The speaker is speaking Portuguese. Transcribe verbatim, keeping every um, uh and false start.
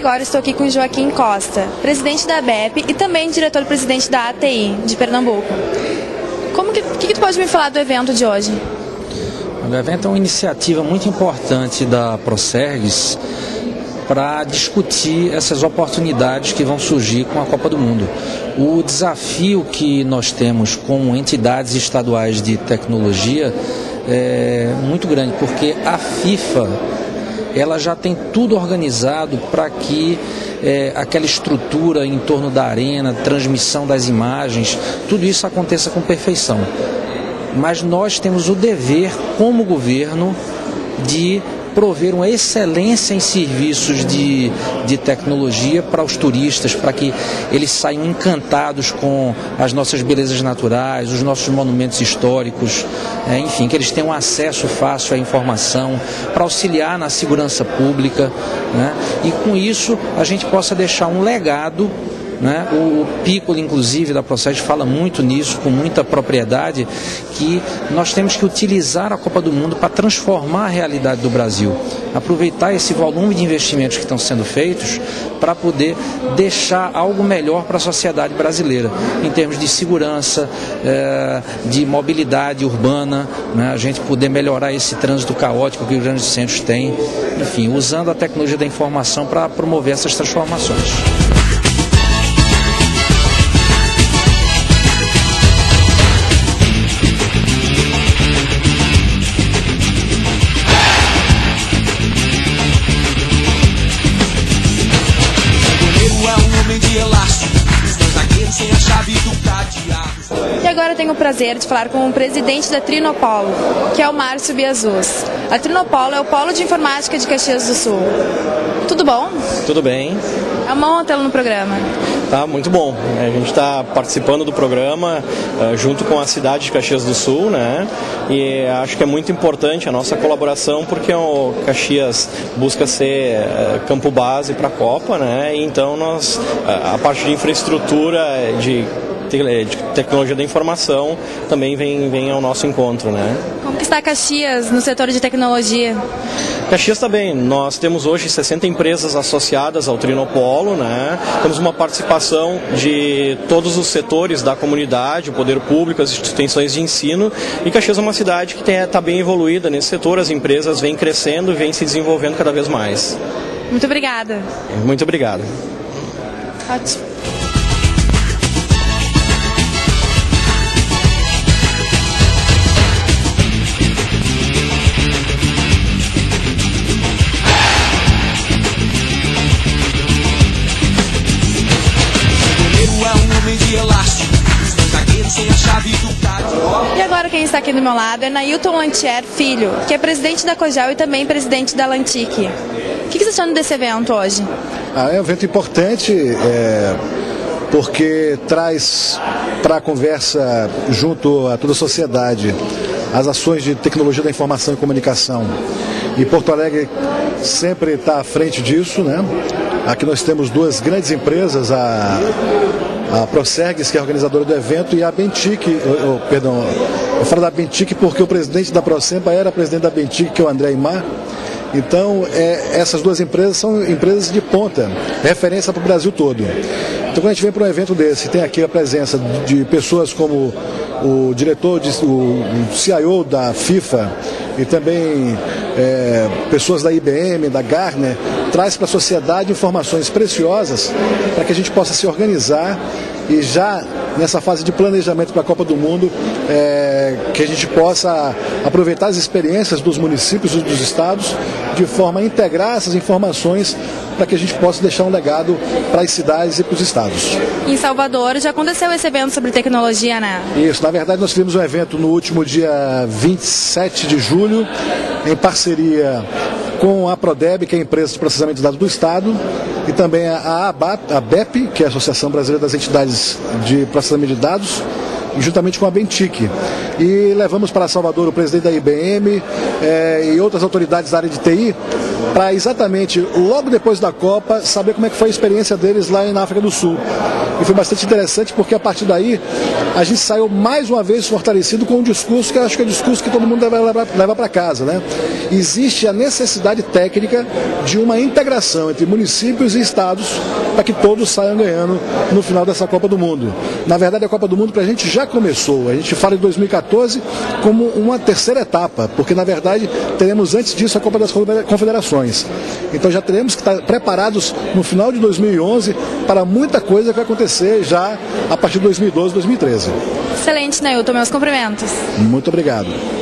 agora estou aqui com Joaquim Costa, presidente da ABEP e também diretor-presidente da A T I de Pernambuco. Como que, que, que tu pode me falar do evento de hoje? O evento é uma iniciativa muito importante da Procergs para discutir essas oportunidades que vão surgir com a Copa do Mundo. O desafio que nós temos com entidades estaduais de tecnologia é muito grande, porque a FIFA ela já tem tudo organizado para que é, aquela estrutura em torno da arena, transmissão das imagens, tudo isso aconteça com perfeição. Mas nós temos o dever, como governo, de prover uma excelência em serviços de, de tecnologia para os turistas, para que eles saiam encantados com as nossas belezas naturais, os nossos monumentos históricos, é, enfim, que eles tenham acesso fácil à informação, para auxiliar na segurança pública, né? E com isso a gente possa deixar um legado. Né? O Piccolo, inclusive, da Procergs fala muito nisso, com muita propriedade, que nós temos que utilizar a Copa do Mundo para transformar a realidade do Brasil, aproveitar esse volume de investimentos que estão sendo feitos para poder deixar algo melhor para a sociedade brasileira, em termos de segurança, é, de mobilidade urbana, né? A gente poder melhorar esse trânsito caótico que os grandes centros têm, enfim, usando a tecnologia da informação para promover essas transformações. E agora eu tenho o prazer de falar com o presidente da Trinopolo, que é o Márcio Biazus. A Trinopolo é o polo de informática de Caxias do Sul. Tudo bom? Tudo bem. É uma honra tê-lo no programa. Tá, muito bom. A gente está participando do programa uh, junto com a cidade de Caxias do Sul, né? E acho que é muito importante a nossa colaboração, porque o Caxias busca ser uh, campo base para a Copa, né? E então nós, uh, a parte de infraestrutura, de de tecnologia da informação também vem, vem ao nosso encontro, né? Como que está Caxias no setor de tecnologia? Caxias está bem. Nós temos hoje sessenta empresas associadas ao Trinopolo, né? Temos uma participação de todos os setores da comunidade, o poder público, as instituições de ensino, e Caxias é uma cidade que está bem evoluída nesse setor. As empresas vêm crescendo e vêm se desenvolvendo cada vez mais. Muito obrigada. Muito obrigado. Ótimo. E agora quem está aqui do meu lado é Nailton Lantier Filho, que é presidente da Cogel e também presidente da Lantic. O que você está achando desse evento hoje? Ah, é um evento importante, é, porque traz para a conversa junto a toda a sociedade as ações de tecnologia da informação e comunicação. E Porto Alegre sempre está à frente disso, né? Aqui nós temos duas grandes empresas, a, a Procergs, que é a organizadora do evento, e a Bentic, oh, oh, perdão, eu falo da Bentic porque o presidente da Procempa era presidente da Bentic, que é o André Aymar. Então, é, essas duas empresas são empresas de ponta, referência para o Brasil todo. Então, quando a gente vem para um evento desse, tem aqui a presença de pessoas como o diretor, de, o, o C I O da FIFA e também é, pessoas da I B M, da Gartner, traz para a sociedade informações preciosas para que a gente possa se organizar e já nessa fase de planejamento para a Copa do Mundo, é, que a gente possa aproveitar as experiências dos municípios e dos estados de forma a integrar essas informações para que a gente possa deixar um legado para as cidades e para os estados. Em Salvador já aconteceu esse evento sobre tecnologia, né? Isso, na verdade nós tivemos um evento no último dia vinte e sete de julho, em parceria com a Prodeb, que é a empresa de processamento de dados do Estado, e também a ABEP, que é a Associação Brasileira das Entidades de Processamento de Dados, e juntamente com a Bentic. e levamos para Salvador o presidente da I B M é, e outras autoridades da área de T I para exatamente, logo depois da Copa, saber como é que foi a experiência deles lá na África do Sul. E foi bastante interessante porque a partir daí a gente saiu mais uma vez fortalecido com um discurso que eu acho que é o discurso que todo mundo deve levar, levar para casa, né? Existe a necessidade técnica de uma integração entre municípios e estados para que todos saiam ganhando no final dessa Copa do Mundo. Na verdade, a Copa do Mundo para a gente já começou. A gente fala de dois mil e quatorze como uma terceira etapa, porque na verdade teremos antes disso a Copa das Confederações. Então já teremos que estar preparados no final de dois mil e onze para muita coisa que vai acontecer já a partir de dois mil e doze, dois mil e treze. Excelente, Neilton. Meus cumprimentos. Muito obrigado.